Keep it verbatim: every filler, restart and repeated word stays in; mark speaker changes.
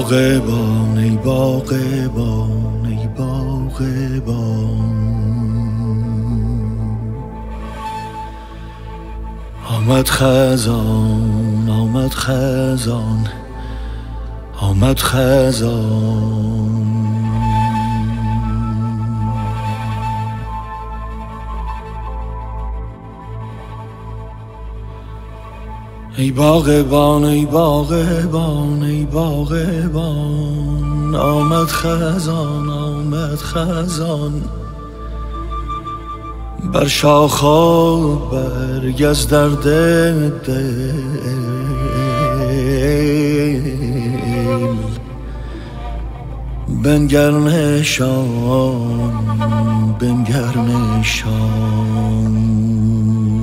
Speaker 1: باغبان ای باغبان ای باغبان، آمد خزان آمد خزان آمد خزان. ای باغبان ای باغبان ای باغبان، آمد خزان آمد خزان. بر شاخ و برگ از درد دل بنگر نشان بنگر نشان.